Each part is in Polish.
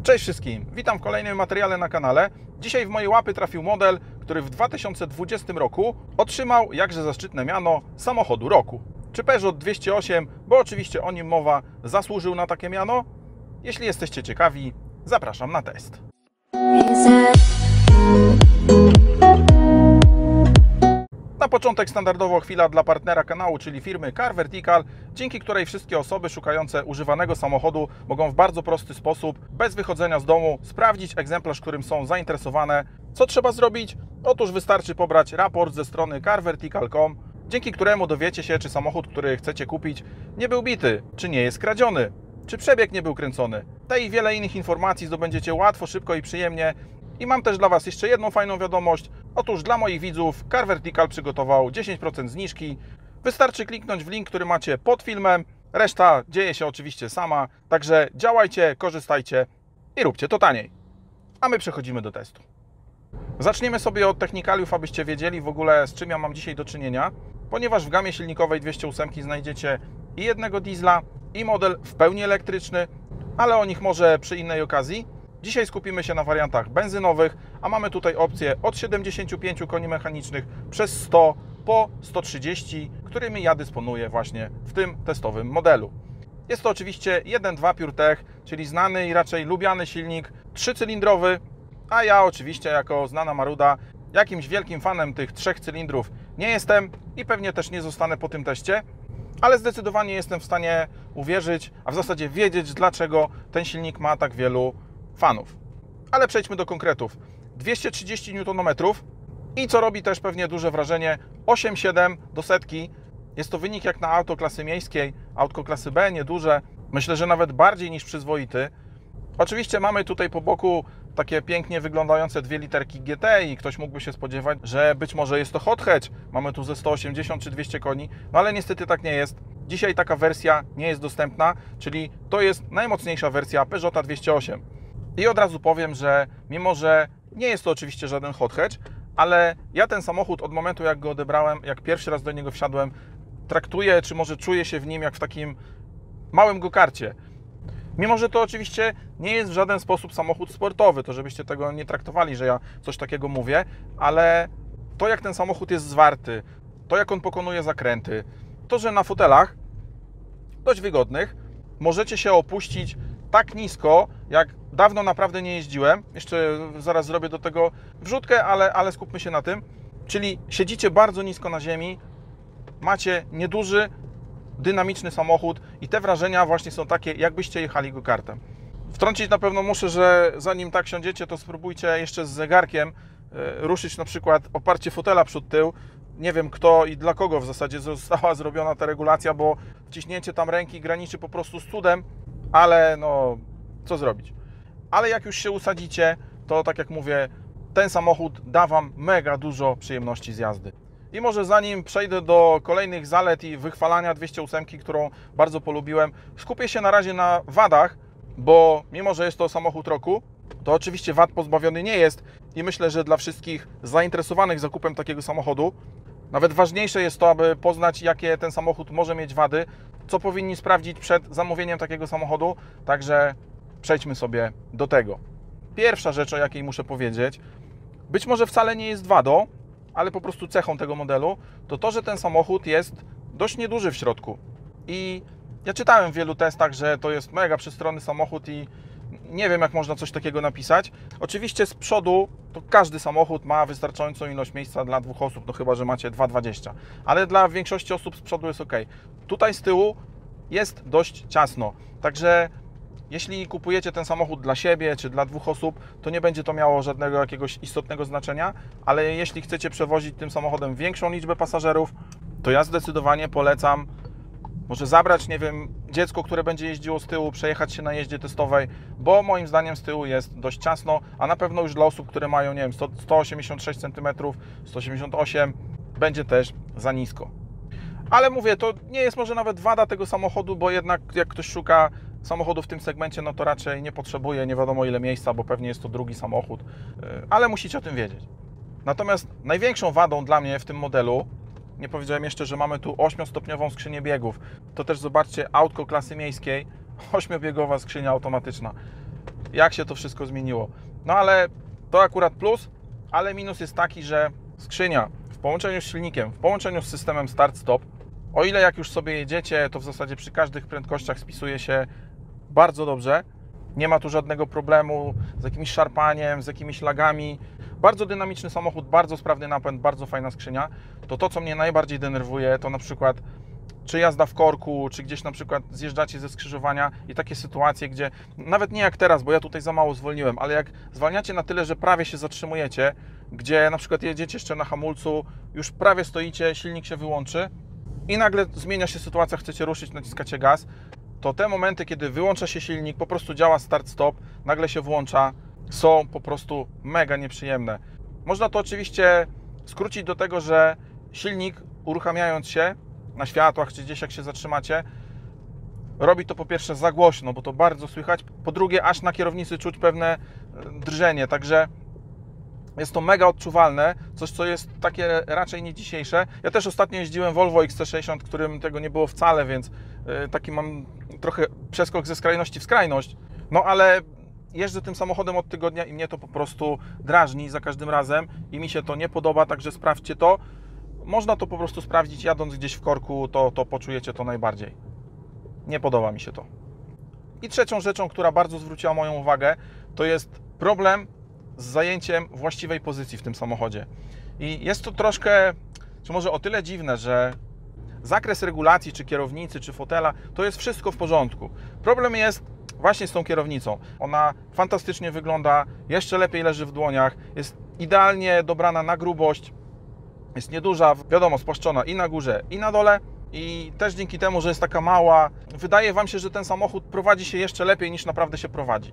Cześć wszystkim, witam w kolejnym materiale na kanale. Dzisiaj w moje łapy trafił model, który w 2020 roku otrzymał jakże zaszczytne miano samochodu roku. Czy Peugeot 208, bo oczywiście o nim mowa, zasłużył na takie miano? Jeśli jesteście ciekawi, zapraszam na test. Na początek standardowo chwila dla partnera kanału, czyli firmy Car Vertical, dzięki której wszystkie osoby szukające używanego samochodu mogą w bardzo prosty sposób, bez wychodzenia z domu, sprawdzić egzemplarz, którym są zainteresowane. Co trzeba zrobić? Otóż wystarczy pobrać raport ze strony carvertical.com, dzięki któremu dowiecie się, czy samochód, który chcecie kupić, nie był bity, czy nie jest kradziony, czy przebieg nie był kręcony. Te i wiele innych informacji zdobędziecie łatwo, szybko i przyjemnie. I mam też dla Was jeszcze jedną fajną wiadomość. Otóż dla moich widzów Car Vertical przygotował 10% zniżki. Wystarczy kliknąć w link, który macie pod filmem. Reszta dzieje się oczywiście sama. Także działajcie, korzystajcie i róbcie to taniej. A my przechodzimy do testu. Zaczniemy sobie od technikaliów, abyście wiedzieli w ogóle, z czym ja mam dzisiaj do czynienia. Ponieważ w gamie silnikowej 208 znajdziecie i jednego diesla, i model w pełni elektryczny, ale o nich może przy innej okazji. Dzisiaj skupimy się na wariantach benzynowych, a mamy tutaj opcje od 75 koni mechanicznych przez 100 po 130, którymi ja dysponuję właśnie w tym testowym modelu. Jest to oczywiście 1.2 PureTech, czyli znany i raczej lubiany silnik trzycylindrowy, a ja oczywiście jako znana maruda jakimś wielkim fanem tych trzech cylindrów nie jestem i pewnie też nie zostanę po tym teście, ale zdecydowanie jestem w stanie uwierzyć, a w zasadzie wiedzieć, dlaczego ten silnik ma tak wielu fanów. Ale przejdźmy do konkretów. 230 Nm i co robi też pewnie duże wrażenie, 8,7 do setki. Jest to wynik jak na auto klasy miejskiej, autko klasy B, nieduże. Myślę, że nawet bardziej niż przyzwoity. Oczywiście mamy tutaj po boku takie pięknie wyglądające dwie literki GT i ktoś mógłby się spodziewać, że być może jest to hot hatch. Mamy tu ze 180 czy 200 koni, no ale niestety tak nie jest. Dzisiaj taka wersja nie jest dostępna, czyli to jest najmocniejsza wersja Peugeota 208. I od razu powiem, że mimo, że nie jest to oczywiście żaden hot hatch, ale ja ten samochód od momentu, jak go odebrałem, jak pierwszy raz do niego wsiadłem, traktuję, czy może czuję się w nim jak w takim małym go-karcie. Mimo, że to oczywiście nie jest w żaden sposób samochód sportowy, to żebyście tego nie traktowali, że ja coś takiego mówię, ale to, jak ten samochód jest zwarty, to, jak on pokonuje zakręty, to, że na fotelach dość wygodnych możecie się opuścić tak nisko, jak dawno naprawdę nie jeździłem. Jeszcze zaraz zrobię do tego wrzutkę, ale skupmy się na tym. Czyli siedzicie bardzo nisko na ziemi, macie nieduży, dynamiczny samochód i te wrażenia właśnie są takie, jakbyście jechali go-kartem. Wtrącić na pewno muszę, że zanim tak siądziecie, to spróbujcie jeszcze z zegarkiem ruszyć na przykład oparcie fotela przód-tył. Nie wiem kto i dla kogo w zasadzie została zrobiona ta regulacja, bo wciśnięcie tam ręki graniczy po prostu z cudem, ale no co zrobić. Ale jak już się usadzicie, to tak jak mówię, ten samochód da Wam mega dużo przyjemności z jazdy. I może zanim przejdę do kolejnych zalet i wychwalania 208, którą bardzo polubiłem, skupię się na razie na wadach, bo mimo, że jest to samochód roku, to oczywiście wad pozbawiony nie jest i myślę, że dla wszystkich zainteresowanych zakupem takiego samochodu nawet ważniejsze jest to, aby poznać, jakie ten samochód może mieć wady, co powinni sprawdzić przed zamówieniem takiego samochodu, także przejdźmy sobie do tego. Pierwsza rzecz, o jakiej muszę powiedzieć, być może wcale nie jest wadą, ale po prostu cechą tego modelu, to to, że ten samochód jest dość nieduży w środku. I ja czytałem w wielu testach, że to jest mega przestronny samochód i nie wiem, jak można coś takiego napisać. Oczywiście z przodu to każdy samochód ma wystarczającą ilość miejsca dla dwóch osób, no chyba, że macie 2,20, ale dla większości osób z przodu jest ok. Tutaj z tyłu jest dość ciasno, także jeśli kupujecie ten samochód dla siebie czy dla dwóch osób, to nie będzie to miało żadnego jakiegoś istotnego znaczenia, ale jeśli chcecie przewozić tym samochodem większą liczbę pasażerów, to ja zdecydowanie polecam może zabrać, nie wiem, dziecko, które będzie jeździło z tyłu, przejechać się na jeździe testowej, bo moim zdaniem z tyłu jest dość ciasno, a na pewno już dla osób, które mają, nie wiem, 186 cm, 188 będzie też za nisko. Ale mówię, to nie jest może nawet wada tego samochodu, bo jednak jak ktoś szuka samochodu w tym segmencie, no to raczej nie potrzebuje nie wiadomo ile miejsca, bo pewnie jest to drugi samochód, ale musicie o tym wiedzieć. Natomiast największą wadą dla mnie w tym modelu, nie powiedziałem jeszcze, że mamy tu 8-stopniową skrzynię biegów, to też zobaczcie, autko klasy miejskiej, 8-biegowa skrzynia automatyczna. jak się to wszystko zmieniło. No ale to akurat plus, ale minus jest taki, że skrzynia w połączeniu z silnikiem, w połączeniu z systemem start-stop, o ile jak już sobie jedziecie, to w zasadzie przy każdych prędkościach spisuje się bardzo dobrze. Nie ma tu żadnego problemu z jakimś szarpaniem, z jakimiś lagami. Bardzo dynamiczny samochód, bardzo sprawny napęd, bardzo fajna skrzynia. To, co mnie najbardziej denerwuje, to na przykład czy jazda w korku, czy gdzieś na przykład zjeżdżacie ze skrzyżowania i takie sytuacje, gdzie nawet nie jak teraz, bo ja tutaj za mało zwolniłem, ale jak zwalniacie na tyle, że prawie się zatrzymujecie, gdzie na przykład jedziecie jeszcze na hamulcu, już prawie stoicie, silnik się wyłączy i nagle zmienia się sytuacja, chcecie ruszyć, naciskacie gaz, to te momenty, kiedy wyłącza się silnik, po prostu działa start-stop, nagle się włącza, są po prostu mega nieprzyjemne. Można to oczywiście skrócić do tego, że silnik, uruchamiając się na światłach, czy gdzieś jak się zatrzymacie, robi to po pierwsze za głośno, bo to bardzo słychać, po drugie aż na kierownicy czuć pewne drżenie, także jest to mega odczuwalne, coś co jest takie raczej nie dzisiejsze. Ja też ostatnio jeździłem Volvo XC60, którym tego nie było wcale, więc taki mam trochę przeskok ze skrajności w skrajność, no ale jeżdżę tym samochodem od tygodnia i mnie to po prostu drażni za każdym razem i mi się to nie podoba, także sprawdźcie to. Można to po prostu sprawdzić, jadąc gdzieś w korku, to poczujecie to najbardziej. Nie podoba mi się to. I trzecią rzeczą, która bardzo zwróciła moją uwagę, to jest problem z zajęciem właściwej pozycji w tym samochodzie. I jest to troszkę, czy może o tyle dziwne, że zakres regulacji, czy kierownicy, czy fotela, to jest wszystko w porządku. Problem jest właśnie z tą kierownicą. Ona fantastycznie wygląda, jeszcze lepiej leży w dłoniach, jest idealnie dobrana na grubość, jest nieduża, wiadomo, spłaszczona i na górze, i na dole. I też dzięki temu, że jest taka mała, wydaje Wam się, że ten samochód prowadzi się jeszcze lepiej niż naprawdę się prowadzi.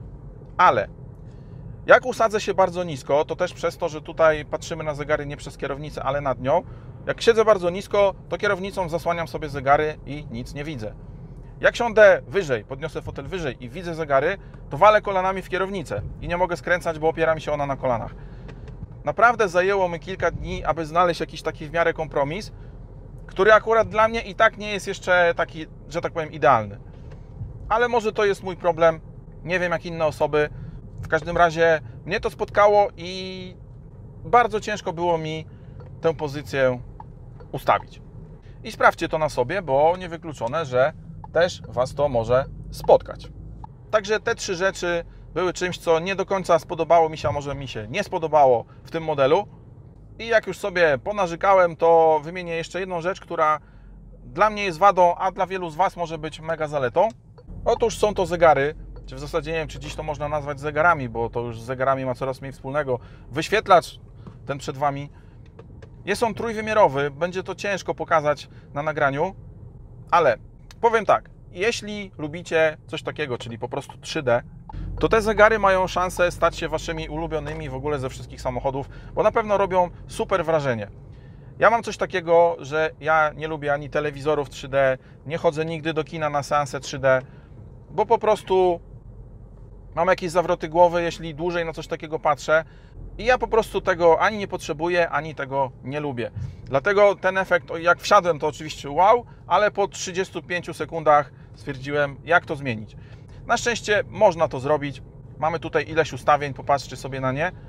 Ale jak usadzę się bardzo nisko, to też przez to, że tutaj patrzymy na zegary nie przez kierownicę, ale nad nią, jak siedzę bardzo nisko, to kierownicą zasłaniam sobie zegary i nic nie widzę. Jak siądę wyżej, podniosę fotel wyżej i widzę zegary, to walę kolanami w kierownicę i nie mogę skręcać, bo opiera mi się ona na kolanach. Naprawdę zajęło mi kilka dni, aby znaleźć jakiś taki w miarę kompromis, który akurat dla mnie i tak nie jest jeszcze taki, że tak powiem, idealny. Ale może to jest mój problem, nie wiem jak inne osoby. W każdym razie mnie to spotkało i bardzo ciężko było mi tę pozycję ustawić. I sprawdźcie to na sobie, bo niewykluczone, że też Was to może spotkać. Także te 3 rzeczy były czymś, co nie do końca spodobało mi się, a może mi się nie spodobało w tym modelu. I jak już sobie ponarzykałem, to wymienię jeszcze jedną rzecz, która dla mnie jest wadą, a dla wielu z Was może być mega zaletą. Otóż są to zegary, czy w zasadzie nie wiem, czy dziś to można nazwać zegarami, bo to już z zegarami ma coraz mniej wspólnego. Wyświetlacz, ten przed Wami, jest on trójwymiarowy, będzie to ciężko pokazać na nagraniu, ale powiem tak, jeśli lubicie coś takiego, czyli po prostu 3D, to te zegary mają szansę stać się Waszymi ulubionymi w ogóle ze wszystkich samochodów, bo na pewno robią super wrażenie. Ja mam coś takiego, że ja nie lubię ani telewizorów 3D, nie chodzę nigdy do kina na seanse 3D, bo po prostu mam jakieś zawroty głowy, jeśli dłużej na coś takiego patrzę i ja po prostu tego ani nie potrzebuję, ani tego nie lubię. Dlatego ten efekt, jak wsiadłem, to oczywiście wow, ale po 35 sekundach stwierdziłem, jak to zmienić. Na szczęście można to zrobić. Mamy tutaj ileś ustawień, popatrzcie sobie na nie.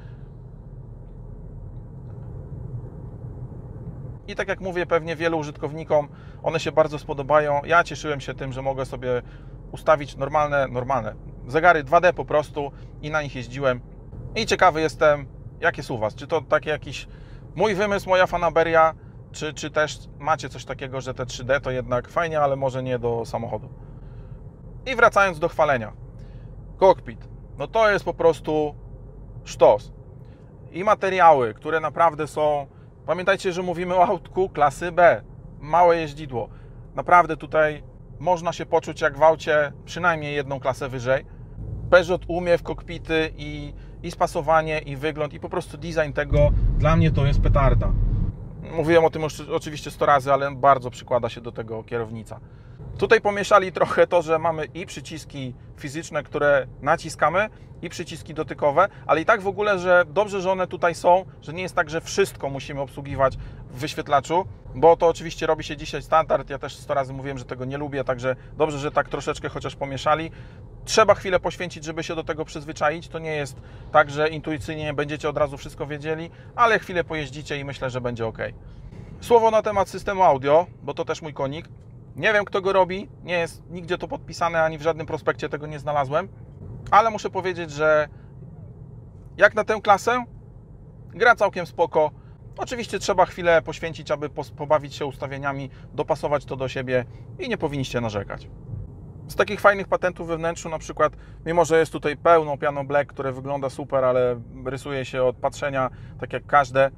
I tak jak mówię, pewnie wielu użytkownikom one się bardzo spodobają. Ja cieszyłem się tym, że mogę sobie ustawić normalne zegary 2D po prostu i na nich jeździłem. I ciekawy jestem, jak jest u Was. Czy to taki jakiś mój wymysł, moja fanaberia, czy też macie coś takiego, że te 3D to jednak fajnie, ale może nie do samochodu. I wracając do chwalenia. Cockpit. No to jest po prostu sztos. I materiały, które naprawdę są... Pamiętajcie, że mówimy o autku klasy B. Małe jeździdło. Naprawdę tutaj można się poczuć jak w aucie przynajmniej jedną klasę wyżej. Peugeot umie w kokpity i spasowanie, i wygląd, i po prostu design tego. Dla mnie to jest petarda. Mówiłem o tym już oczywiście 100 razy, ale bardzo przykłada się do tego kierownica. Tutaj pomieszali trochę to, że mamy i przyciski fizyczne, które naciskamy, i przyciski dotykowe, ale i tak w ogóle, że dobrze, że one tutaj są, że nie jest tak, że wszystko musimy obsługiwać w wyświetlaczu, bo to oczywiście robi się dzisiaj standard. Ja też 100 razy mówiłem, że tego nie lubię, także dobrze, że tak troszeczkę chociaż pomieszali. Trzeba chwilę poświęcić, żeby się do tego przyzwyczaić. To nie jest tak, że intuicyjnie będziecie od razu wszystko wiedzieli, ale chwilę pojeździcie i myślę, że będzie ok. Słowo na temat systemu audio, bo to też mój konik. Nie wiem, kto go robi, nie jest nigdzie to podpisane, ani w żadnym prospekcie tego nie znalazłem, ale muszę powiedzieć, że jak na tę klasę gra całkiem spoko. Oczywiście trzeba chwilę poświęcić, aby pobawić się ustawieniami, dopasować to do siebie i nie powinniście narzekać. Z takich fajnych patentów we wnętrzu, na przykład, mimo że jest tutaj pełno piano black, które wygląda super, ale rysuje się od patrzenia tak jak każde,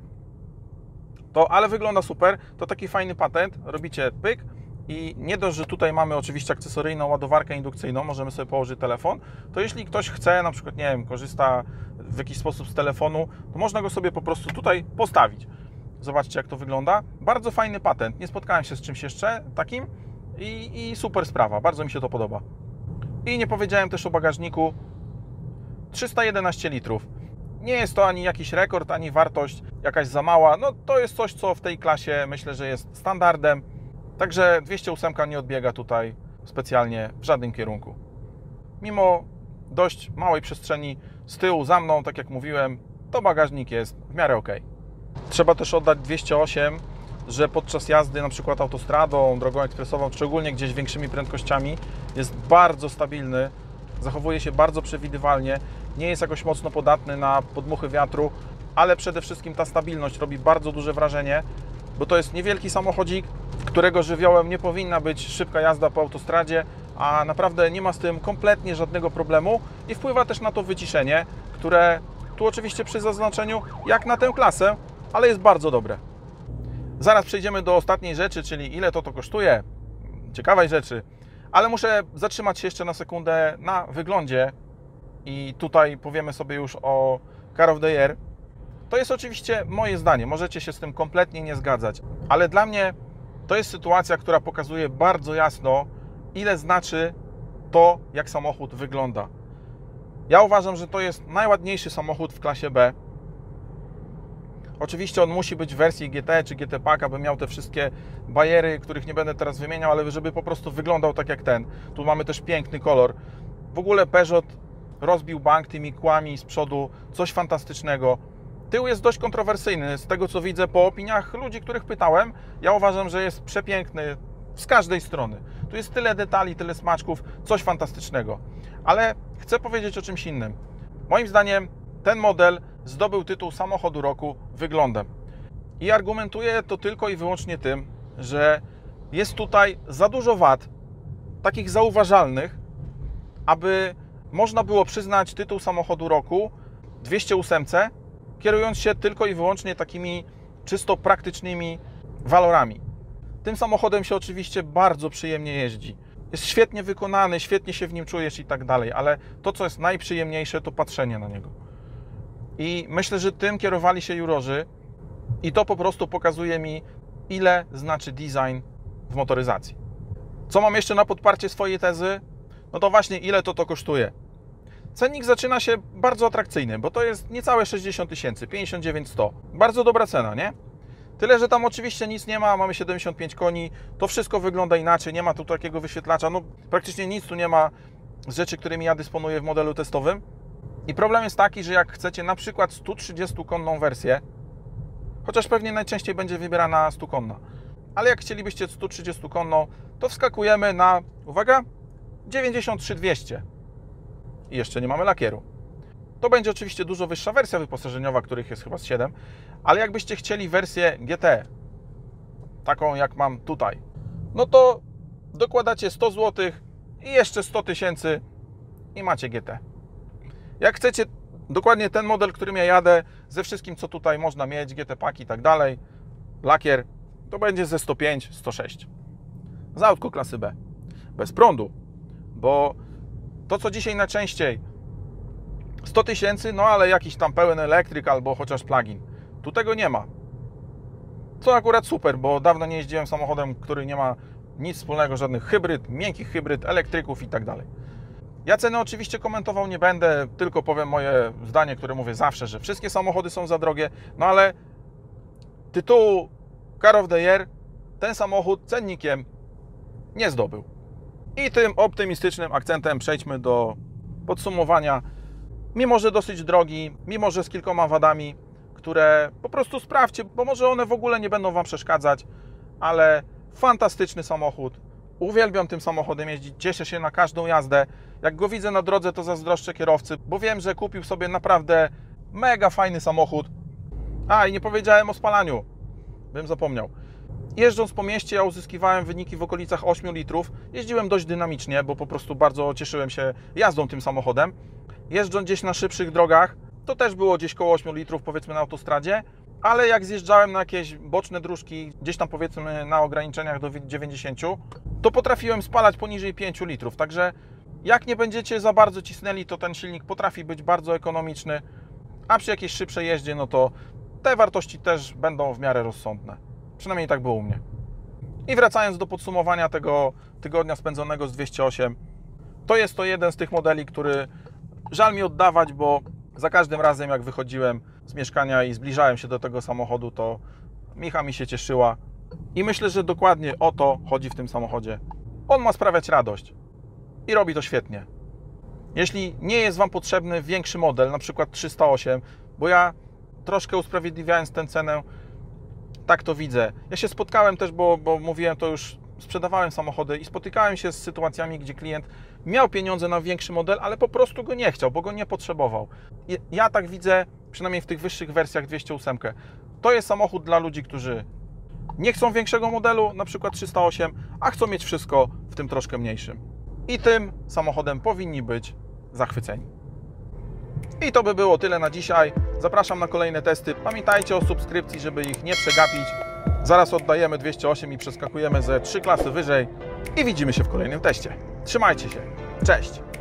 ale wygląda super, to taki fajny patent, robicie pyk i nie dość, że tutaj mamy oczywiście akcesoryjną ładowarkę indukcyjną, możemy sobie położyć telefon, to jeśli ktoś chce, na przykład, nie wiem, korzysta w jakiś sposób z telefonu, to można go sobie po prostu tutaj postawić. Zobaczcie, jak to wygląda. Bardzo fajny patent, nie spotkałem się z czymś jeszcze takim i super sprawa, bardzo mi się to podoba. I nie powiedziałem też o bagażniku, 311 litrów. Nie jest to ani jakiś rekord, ani wartość jakaś za mała. No to jest coś, co w tej klasie myślę, że jest standardem. Także 208 nie odbiega tutaj specjalnie w żadnym kierunku. Mimo dość małej przestrzeni z tyłu za mną, tak jak mówiłem, to bagażnik jest w miarę ok. Trzeba też oddać 208, że podczas jazdy na przykład autostradą, drogą ekspresową, szczególnie gdzieś większymi prędkościami, jest bardzo stabilny, zachowuje się bardzo przewidywalnie, nie jest jakoś mocno podatny na podmuchy wiatru, ale przede wszystkim ta stabilność robi bardzo duże wrażenie, bo to jest niewielki samochodzik, którego żywiołem nie powinna być szybka jazda po autostradzie, a naprawdę nie ma z tym kompletnie żadnego problemu i wpływa też na to wyciszenie, które tu oczywiście przy zaznaczeniu jak na tę klasę, ale jest bardzo dobre. Zaraz przejdziemy do ostatniej rzeczy, czyli ile to kosztuje, ciekawej rzeczy, ale muszę zatrzymać się jeszcze na sekundę na wyglądzie i tutaj powiemy sobie już o Car of the Year. To jest oczywiście moje zdanie, możecie się z tym kompletnie nie zgadzać, ale dla mnie to jest sytuacja, która pokazuje bardzo jasno, ile znaczy to, jak samochód wygląda. Ja uważam, że to jest najładniejszy samochód w klasie B. Oczywiście on musi być w wersji GT czy GT Pack, aby miał te wszystkie bajery, których nie będę teraz wymieniał, ale żeby po prostu wyglądał tak jak ten. Tu mamy też piękny kolor. W ogóle Peugeot rozbił bank tymi kłami z przodu, coś fantastycznego. Tył jest dość kontrowersyjny, z tego co widzę po opiniach ludzi, których pytałem. Ja uważam, że jest przepiękny z każdej strony. Tu jest tyle detali, tyle smaczków, coś fantastycznego. Ale chcę powiedzieć o czymś innym. Moim zdaniem ten model zdobył tytuł samochodu roku wyglądem. I argumentuję to tylko i wyłącznie tym, że jest tutaj za dużo wad, takich zauważalnych, aby można było przyznać tytuł samochodu roku 208, kierując się tylko i wyłącznie takimi czysto praktycznymi walorami. Tym samochodem się oczywiście bardzo przyjemnie jeździ. Jest świetnie wykonany, świetnie się w nim czujesz i tak dalej, ale to, co jest najprzyjemniejsze, to patrzenie na niego. I myślę, że tym kierowali się jurorzy i to po prostu pokazuje mi, ile znaczy design w motoryzacji. Co mam jeszcze na podparcie swojej tezy? No to właśnie, ile to kosztuje. Cennik zaczyna się bardzo atrakcyjny, bo to jest niecałe 60 tysięcy, 59 100. Bardzo dobra cena, nie? Tyle, że tam oczywiście nic nie ma, mamy 75 koni, to wszystko wygląda inaczej, nie ma tu takiego wyświetlacza, no praktycznie nic tu nie ma z rzeczy, którymi ja dysponuję w modelu testowym. I problem jest taki, że jak chcecie na przykład 130-konną wersję, chociaż pewnie najczęściej będzie wybierana 100-konna, ale jak chcielibyście 130-konną, to wskakujemy na, uwaga, 93 200 i jeszcze nie mamy lakieru. To będzie oczywiście dużo wyższa wersja wyposażeniowa, których jest chyba z 7, ale jakbyście chcieli wersję GT, taką jak mam tutaj, no to dokładacie 100 zł i jeszcze 100 tysięcy i macie GT. Jak chcecie dokładnie ten model, którym ja jadę, ze wszystkim, co tutaj można mieć, GT Pack i tak dalej, lakier, to będzie ze 105, 106. Za autko klasy B. Bez prądu, bo to, co dzisiaj najczęściej 100 tysięcy, no ale jakiś tam pełen elektryk albo chociaż plug-in. Tu tego nie ma. Co akurat super, bo dawno nie jeździłem samochodem, który nie ma Nic wspólnego, żadnych hybryd, miękkich hybryd, elektryków i tak dalej. Ja ceny oczywiście komentował nie będę, tylko powiem moje zdanie, które mówię zawsze, że wszystkie samochody są za drogie, no ale tytułu Car of the Year ten samochód cennikiem nie zdobył. I tym optymistycznym akcentem przejdźmy do podsumowania. Mimo że dosyć drogi, mimo że z kilkoma wadami, które po prostu sprawdźcie, bo może one w ogóle nie będą Wam przeszkadzać, ale fantastyczny samochód. Uwielbiam tym samochodem jeździć, cieszę się na każdą jazdę. Jak go widzę na drodze, to zazdroszczę kierowcy, bo wiem, że kupił sobie naprawdę mega fajny samochód. A, i nie powiedziałem o spalaniu, bym zapomniał. Jeżdżąc po mieście, ja uzyskiwałem wyniki w okolicach 8 litrów. Jeździłem dość dynamicznie, bo po prostu bardzo cieszyłem się jazdą tym samochodem. Jeżdżąc gdzieś na szybszych drogach, to też było gdzieś koło 8 litrów, powiedzmy na autostradzie, ale jak zjeżdżałem na jakieś boczne dróżki, gdzieś tam powiedzmy na ograniczeniach do 90, to potrafiłem spalać poniżej 5 litrów. Także jak nie będziecie za bardzo cisnęli, to ten silnik potrafi być bardzo ekonomiczny, a przy jakiejś szybszej jeździe, no to te wartości też będą w miarę rozsądne. Przynajmniej tak było u mnie. I wracając do podsumowania tego tygodnia spędzonego z 208, to jest to jeden z tych modeli, który żal mi oddawać, bo za każdym razem jak wychodziłem z mieszkania i zbliżałem się do tego samochodu, to Micha mi się cieszyła i myślę, że dokładnie o to chodzi w tym samochodzie. On ma sprawiać radość i robi to świetnie. Jeśli nie jest Wam potrzebny większy model, na przykład 308, bo ja troszkę usprawiedliwiając tę cenę, tak to widzę. Ja się spotkałem też, bo mówiłem to już, sprzedawałem samochody i spotykałem się z sytuacjami, gdzie klient miał pieniądze na większy model, ale po prostu go nie chciał, bo go nie potrzebował. Ja tak widzę, przynajmniej w tych wyższych wersjach 208. To jest samochód dla ludzi, którzy nie chcą większego modelu, na przykład 308, a chcą mieć wszystko w tym troszkę mniejszym. I tym samochodem powinni być zachwyceni. I to by było tyle na dzisiaj. Zapraszam na kolejne testy. Pamiętajcie o subskrypcji, żeby ich nie przegapić. Zaraz oddajemy 208 i przeskakujemy ze 3 klasy wyżej. I widzimy się w kolejnym teście. Trzymajcie się. Cześć!